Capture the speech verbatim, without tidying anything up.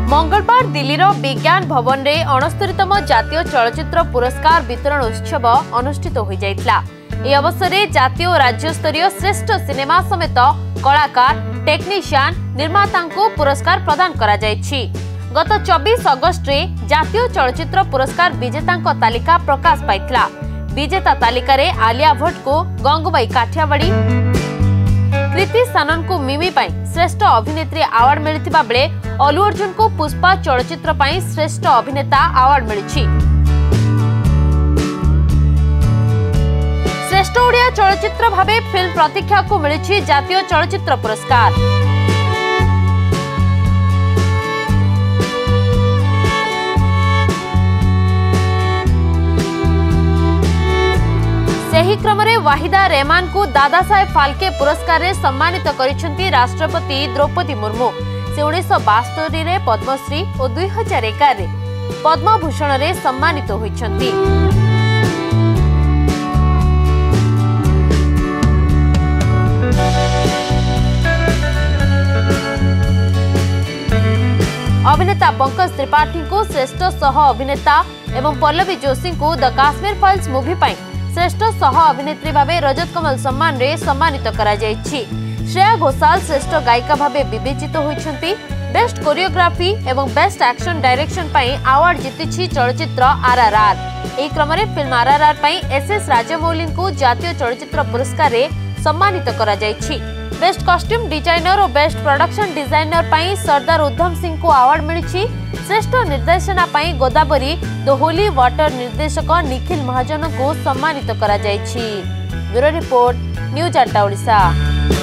मंगलवार दिल्ली विज्ञान भवन में अणस्तरीतम जातीय चलचित्र पुरस्कार वितरण उत्सव अनुष्ठित हो जाइतला। यह अवसर में जातीय और राज्य स्तरीय श्रेष्ठ सिनेमा समेत कलाकार टेक्नीशियन निर्माता को पुरस्कार प्रदान करा जायछि। गत चौबीस अगस्त रे जातीय चलचित्र पुरस्कार विजेता तालिका प्रकाश पाइथिला। विजेता तालिका रे आलिया भट्ट को गंगूबाई काठियावाड़ी, कृति सानन को मिमी पाई श्रेष्ठ अभिनेत्री अवार्ड मिलिथिबा बेले अल्लू अर्जुन को पुष्पा चलचित्र पाई श्रेष्ठ अभिनेता अवार्ड मिलिछि। श्रेष्ठ ओडिया चलचित्र भावे फिल्म प्रतीक्षा को मिलिछि जातीय चलचित्र पुरस्कार। सही क्रम में वाहिदा रहमान को दादा साहेब फाल्के पुरस्कार रे सम्मानित करिसेंती राष्ट्रपति द्रौपदी मुर्मू। से उन्नीस बास्तरी रे पद्मश्री और दुई हजार एगार रे पद्म भूषण रे सम्मानित होइछंती। अभिनेता पंकज त्रिपाठी को श्रेष्ठ सह अभिनेता एवं पल्लवी जोशी को द काश्मीर फाइल्स मूवी पाई श्रेष्ठ सह अभिनेत्री भावे रजत कमल सम्मान रे सम्मानित करा जायछि। श्रेया घोषाल श्रेष्ठ गायिका भावे विवेचित होइछंती। बेस्ट कोरियोग्राफी एवं बेस्ट एक्शन डायरेक्शन पाई अवार्ड जीतिछि चलचित्र आरआरआर। एही क्रम रे फिल्म आरआरआर पाई एसएस राजमौली को जातीय चलचित्र पुरस्कार रे सम्मानित करा जायछि। बेस्ट कॉस्ट्यूम डिजाइनर और बेस्ट प्रोडक्शन डिजाइनर पाई सरदार उधम सिंह को अवार्ड मिलिछि। श्रेष्ठ निर्देशना पाई गोदावरी द होली वाटर निर्देशक निखिल महाजन को सम्मानित करा जायछि। ब्यूरो रिपोर्ट न्यूज अट्टा ओडिशा।